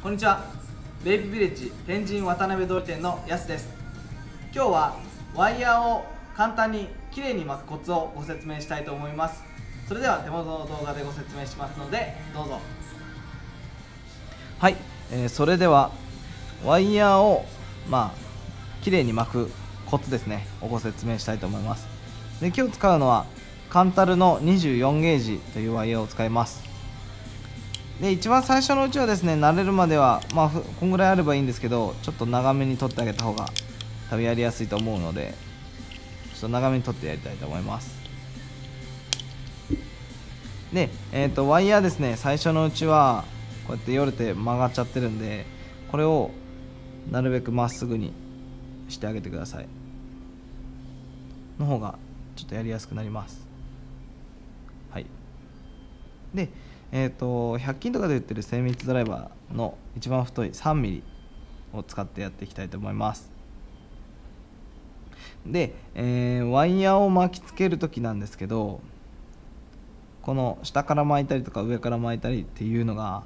こんにちは。ベイビービレッジ天神渡辺通り店のやすです。今日はワイヤーを簡単にきれいに巻くコツをご説明したいと思います。それでは手元の動画でご説明しますのでどうぞ。はい、それではワイヤーをきれいに巻くコツですねをご説明したいと思います。で、今日使うのはカンタルの24ゲージというワイヤーを使います。で、一番最初のうちはですね、慣れるまではこんぐらいあればいいんですけど、ちょっと長めに取ってあげた方が多分やりやすいと思うので、ちょっと長めに取ってやりたいと思います。で、ワイヤーですね、最初のうちはこうやってよれて曲がっちゃってるんで、これをなるべくまっすぐにしてあげてください。の方がちょっとやりやすくなります。はい。で、100均とかで売ってる精密ドライバーの一番太い 3mm を使ってやっていきたいと思います。で、ワイヤーを巻きつけるときなんですけど、この下から巻いたりとか上から巻いたりっていうのが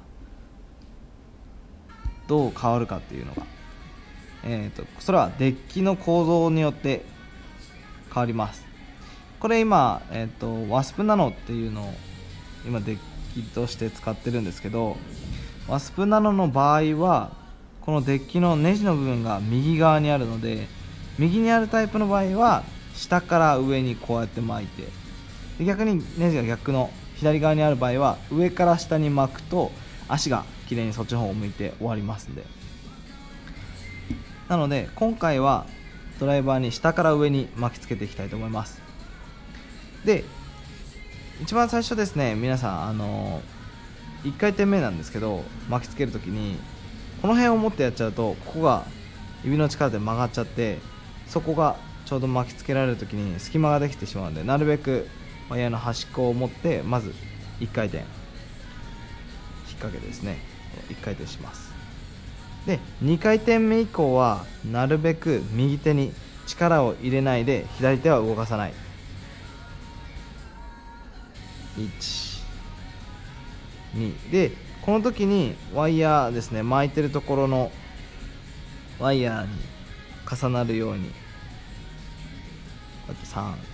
どう変わるかっていうのが、それはデッキの構造によって変わります。これ今、ワスプナノっていうのを今デッキとして使ってるんですけど、ワスプナノの場合はこのデッキのネジの部分が右側にあるので、右にあるタイプの場合は下から上にこうやって巻いて、で逆にネジが逆の左側にある場合は上から下に巻くと足がきれいにそっちの方を向いて終わりますんで、なので今回はドライバーに下から上に巻きつけていきたいと思います。で、一番最初ですね、皆さん1回転目なんですけど、巻きつけるときにこの辺を持ってやっちゃうと、ここが指の力で曲がっちゃって、そこがちょうど巻きつけられるときに隙間ができてしまうので、なるべくワイヤーの端っこを持ってまず1回転引っ掛けですね、1回転します。で、2回転目以降はなるべく右手に力を入れないで左手は動かさない。1、2で、この時にワイヤーですね、巻いてるところのワイヤーに重なるようにこうやって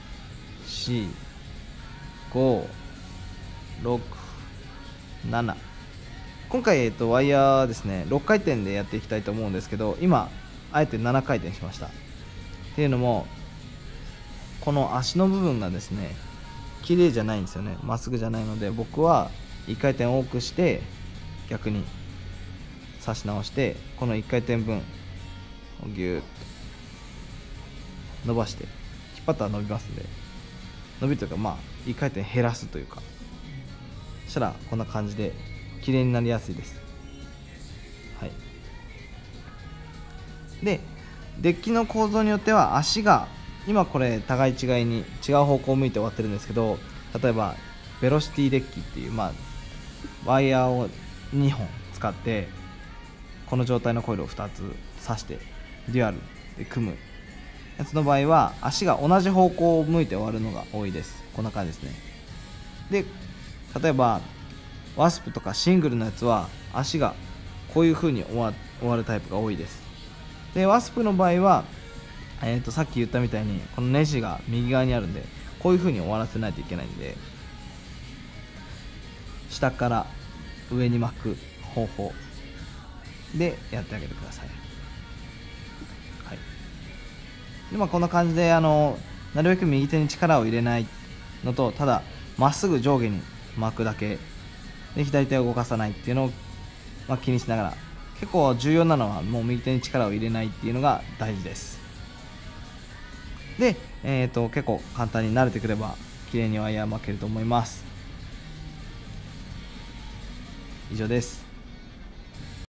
3、4、5、6、7、今回ワイヤーですね6回転でやっていきたいと思うんですけど、今あえて7回転しました。っていうのも、この足の部分がですね綺麗じゃないんですよね、まっすぐじゃないので、僕は1回転多くして逆に刺し直して、この1回転分をギューッと伸ばして、引っ張ったら伸びますんで、伸びるというか1回転減らすというか、そしたらこんな感じで綺麗になりやすいです。はい。で、デッキの構造によっては足が今これ互い違いに違う方向を向いて終わってるんですけど、例えばベロシティデッキっていう、ワイヤーを2本使ってこの状態のコイルを2つ刺してデュアルで組むやつの場合は足が同じ方向を向いて終わるのが多いです。こんな感じですね。で、例えばワスプとかシングルのやつは足がこういう風に終わるタイプが多いです。で、ワスプの場合はさっき言ったみたいにこのネジが右側にあるんで、こういう風に終わらせないといけないんで、下から上に巻く方法でやってあげてください。はい。で、こんな感じでなるべく右手に力を入れないのと、ただまっすぐ上下に巻くだけで左手を動かさないっていうのを気にしながら、結構重要なのはもう右手に力を入れないっていうのが大事です。で、結構簡単に慣れてくれば綺麗にワイヤー巻けると思います。以上です。